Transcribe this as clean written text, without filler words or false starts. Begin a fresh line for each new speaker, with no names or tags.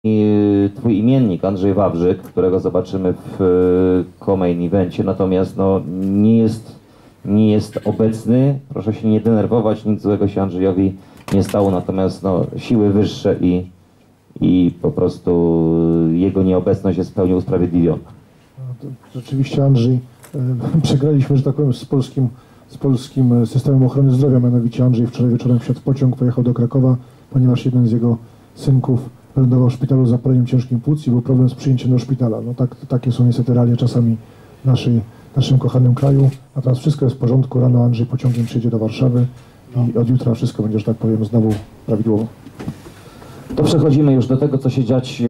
twój imiennik Andrzej Wawrzyk, którego zobaczymy w co-main evencie, natomiast no, nie jest obecny. Proszę się nie denerwować, nic złego się Andrzejowi nie stało, natomiast no, siły wyższe i po prostu jego nieobecność jest w pełni usprawiedliwiona.
Rzeczywiście, Andrzej, przegraliśmy, że tak powiem, z polskim systemem ochrony zdrowia. Mianowicie Andrzej wczoraj wieczorem wsiadł w pociąg, pojechał do Krakowa, ponieważ jeden z jego synków wylądował w szpitalu z zapaleniem ciężkim płuc i był problem z przyjęciem do szpitala. No takie są niestety realia czasami w naszym kochanym kraju. Natomiast wszystko jest w porządku. Rano Andrzej pociągiem przyjedzie do Warszawy i od jutra wszystko będzie, że tak powiem, znowu prawidłowo.
To przechodzimy już do tego, co się dziać